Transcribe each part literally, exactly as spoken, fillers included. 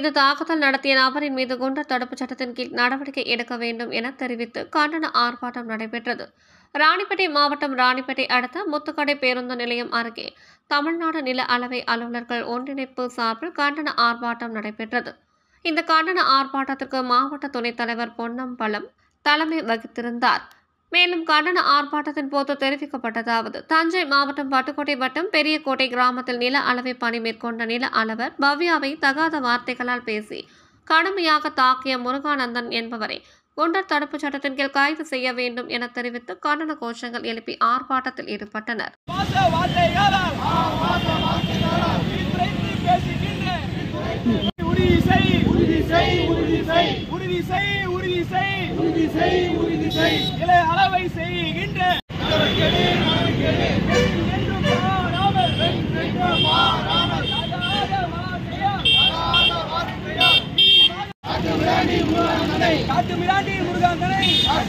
மீது தாக்குதல் நடத்திய நபரின் மீது குண்டர் தடுப்புச் சட்டத்தின் கீழ் நடவடிக்கை எடுக்க வேண்டும் என தெரிவித்து கண்டன ஆர்ப்பாட்டம் நடைபெற்றது. ராணிப்பேட்டை மாவட்டம் ராணிப்பேட்டை அடுத்த முத்துக்கடை பேருந்து நிலையம் அருகே தமிழ்நாடு நில அளவை அலுவலர்கள் ஒன்றிணைப்பு சார்பில் கண்டன ஆர்ப்பாட்டம் நடைபெற்றது. இந்த கண்டன ஆர்ப்பாட்டத்திற்கு மாவட்ட துணைத் தலைவர் பொன்னம்பலம் தலைமை வகித்திருந்தார். மேலும் கண்டன ஆர்ப்பாட்டத்தின் போது தெரிவிக்கப்பட்டதாவது: தஞ்சை மாவட்டம் பட்டுக்கோட்டை வட்டம் பெரியகோட்டை கிராமத்தில் நில அளவை பணி மேற்கொண்ட நில அளவர் பவ்யாவை தகாத வார்த்தைகளால் பேசி கடுமையாக தாக்கிய முருகானந்தன் என்பவரை குண்டர் தடுப்புச் சட்டத்தின் கீழ் கைது செய்ய வேண்டும் என தெரிவித்து கண்டன கோஷங்கள் எழுப்பி ஆர்ப்பாட்டத்தில் ஈடுபட்டனர். அளவை செய்கின்ற காட்டு மிராண்டி முருகானந்தனை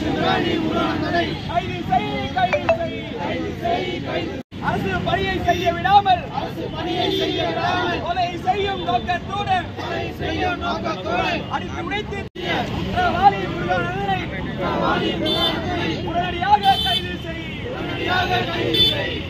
கைது செய், கைது செய். அரசு பணியை செய்ய விடாமல் கொலை செய்யும் நோக்கத்துடன் அடித்து உடைத்து குற்றவாளி முருகானந்தனை உடனடியாக கைது செய்.